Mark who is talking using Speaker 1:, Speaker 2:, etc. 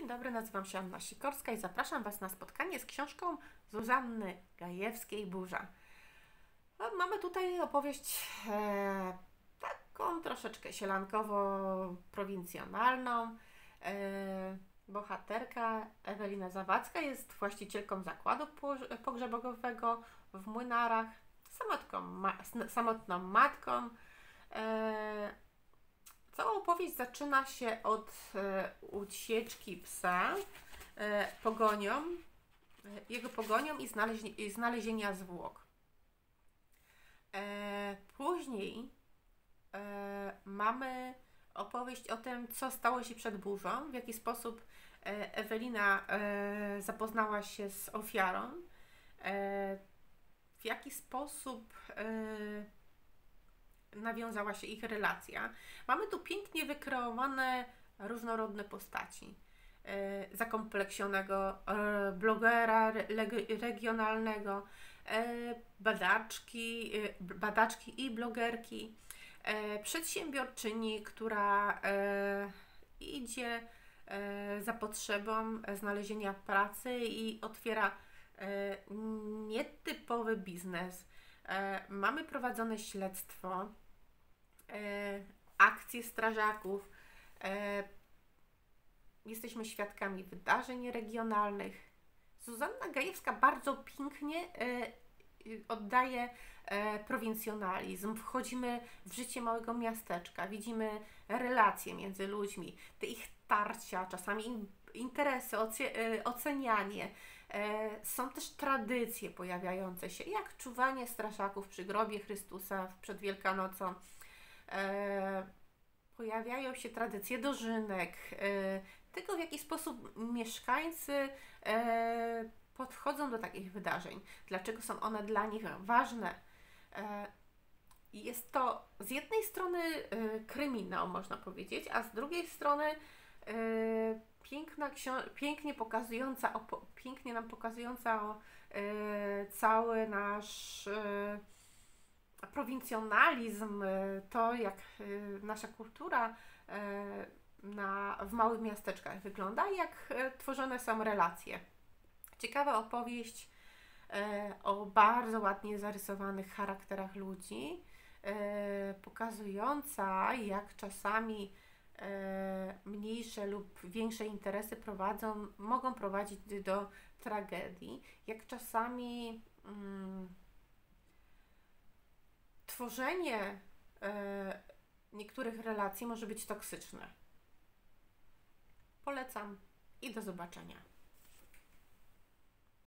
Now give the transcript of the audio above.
Speaker 1: dobry, nazywam się Anna Sikorska i zapraszam Was na spotkanie z książką Zuzanny Gajewskiej „Burza”. Mamy tutaj opowieść taką troszeczkę sielankowo-prowincjonalną. Bohaterka Ewelina Zawadzka jest właścicielką zakładu pogrzebowego w Młynarach, samotną matką. Cała opowieść zaczyna się od ucieczki psa, jego pogonią i znalezienia zwłok. Później mamy opowieść o tym, co stało się przed burzą, w jaki sposób Ewelina zapoznała się z ofiarą, w jaki sposób nawiązała się ich relacja. Mamy tu pięknie wykreowane różnorodne postaci. Zakompleksionego blogera regionalnego, badaczki i blogerki, przedsiębiorczyni, która idzie za potrzebą znalezienia pracy i otwiera nietypowy biznes. Mamy prowadzone śledztwo, akcje strażaków, jesteśmy świadkami wydarzeń regionalnych. Zuzanna Gajewska bardzo pięknie oddaje prowincjonalizm. Wchodzimy w życie małego miasteczka, widzimy relacje między ludźmi, te ich tarcia, czasami interesy, ocenianie. Są też tradycje pojawiające się, jak czuwanie straszaków przy grobie Chrystusa przed Wielkanocą. Pojawiają się tradycje dożynek, tego, w jaki sposób mieszkańcy podchodzą do takich wydarzeń, dlaczego są one dla nich ważne. Jest to z jednej strony kryminał, można powiedzieć, a z drugiej strony pięknie nam pokazująca cały nasz prowincjonalizm, to jak nasza kultura w małych miasteczkach wygląda i jak tworzone są relacje. Ciekawa opowieść o bardzo ładnie zarysowanych charakterach ludzi, pokazująca, jak czasami mniejsze lub większe interesy mogą prowadzić do tragedii, jak czasami tworzenie niektórych relacji może być toksyczne. Polecam i do zobaczenia.